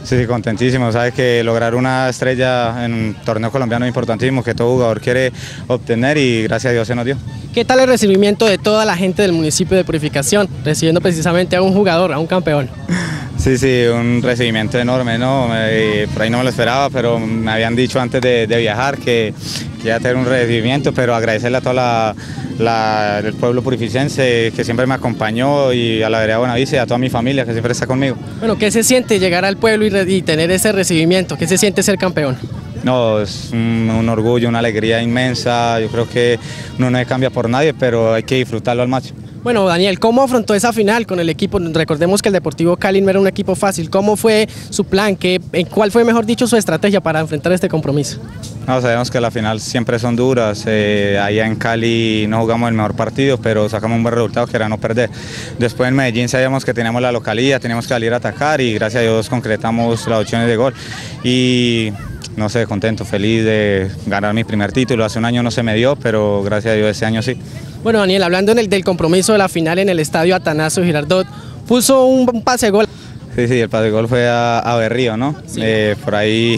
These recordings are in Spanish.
Sí, sí, contentísimo. Sabes que lograr una estrella en un torneo colombiano es importantísimo, que todo jugador quiere obtener y gracias a Dios se nos dio. ¿Qué tal el recibimiento de toda la gente del municipio de Purificación, recibiendo precisamente a un jugador, a un campeón? Sí, sí, un recibimiento enorme, ¿no? Por ahí no me lo esperaba, pero me habían dicho antes de viajar que iba a tener un recibimiento, pero agradecerle a todo el pueblo purificense que siempre me acompañó y a la vereda Buenavice y a toda mi familia que siempre está conmigo. Bueno, ¿qué se siente llegar al pueblo y tener ese recibimiento? ¿Qué se siente ser campeón? No, es un orgullo, una alegría inmensa. Yo creo que uno no cambia por nadie, pero hay que disfrutarlo al máximo. Bueno, Daniel, ¿cómo afrontó esa final con el equipo? Recordemos que el Deportivo Cali no era un equipo fácil. ¿Cómo fue su plan? ¿Cuál fue, mejor dicho, su estrategia para enfrentar este compromiso? No, sabemos que las finales siempre son duras. Allá en Cali no jugamos el mejor partido, pero sacamos un buen resultado que era no perder. Después en Medellín sabíamos que teníamos la localía, teníamos que salir a atacar y gracias a Dios concretamos las opciones de gol. Y no sé, contento, feliz de ganar mi primer título. Hace un año no se me dio, pero gracias a Dios este año sí. Bueno, Daniel, hablando del compromiso de la final en el estadio Atanasio Girardot, puso un pase de gol. Sí, sí, el pase de gol fue a Berrío, ¿no? Sí. Por ahí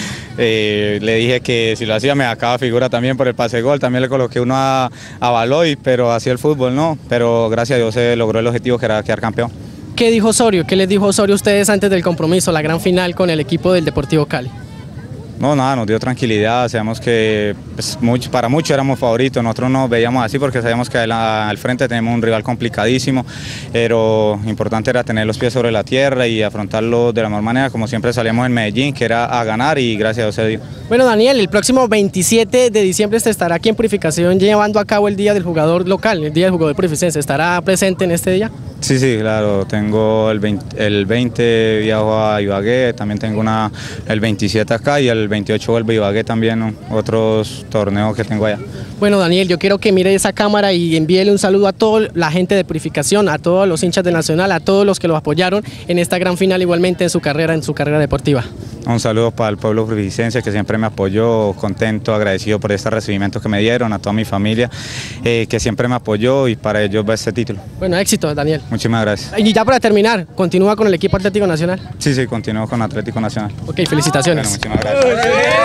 le dije que si lo hacía me sacaba figura también por el pase de gol, también le coloqué uno a Baloy, pero así el fútbol, ¿no? Pero gracias a Dios se logró el objetivo que era quedar campeón. ¿Qué dijo Osorio? ¿Qué les dijo Osorio a ustedes antes del compromiso, la gran final con el equipo del Deportivo Cali? No, nada, nos dio tranquilidad, sabemos que pues, para muchos éramos favoritos, nosotros nos veíamos así porque sabíamos que al frente tenemos un rival complicadísimo, pero importante era tener los pies sobre la tierra y afrontarlo de la mejor manera, como siempre salíamos en Medellín, que era a ganar y gracias a Dios se dio. Bueno, Daniel, el próximo 27 de diciembre se estará aquí en Purificación llevando a cabo el Día del Jugador Local, el Día del Jugador Purificense, ¿estará presente en este día? Sí, sí, claro, tengo el 20 viajo a Ibagué, también tengo el 27 acá y el 28 vuelvo a Ibagué también, ¿no? Otros torneos que tengo allá. Bueno, Daniel, yo quiero que mire esa cámara y envíele un saludo a toda la gente de Purificación, a todos los hinchas de Nacional, a todos los que los apoyaron en esta gran final igualmente en su carrera deportiva. Un saludo para el pueblo purificense que siempre me apoyó, contento, agradecido por este recibimiento que me dieron, a toda mi familia que siempre me apoyó y para ellos va este título. Bueno, éxito, Daniel. Muchísimas gracias. Y ya para terminar, ¿continúa con el equipo Atlético Nacional? Sí, sí, continúo con Atlético Nacional. Ok, felicitaciones. Bueno, muchísimas gracias.